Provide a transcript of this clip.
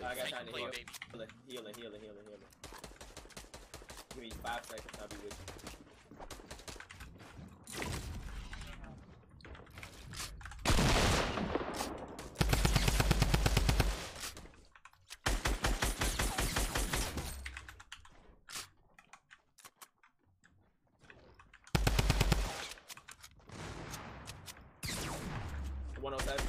I got Thank time you, to play, heal. baby. Healing. Give me 5 seconds, I'll be with you. One on 7.